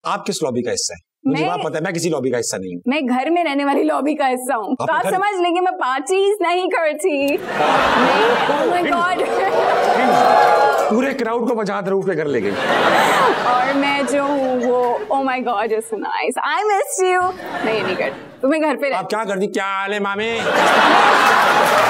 आप किस लॉबी का हिस्सा है? मुझे बात पता है, मैं किसी लॉबी का हिस्सा नहीं हूँ। मैं घर में रहने वाली लॉबी का हिस्सा हूँ, तो आप समझ लेंगे मैं पार्टीज नहीं करती। Oh my God! पूरे क्राउड को बचा रूफ पे घर ले गई। और मैं जो हूँ वो oh my God, you're so nice, I missed you। नहीं नहीं कर, तुम्हें घर पे आप क्या करती, क्या हाल है मामी?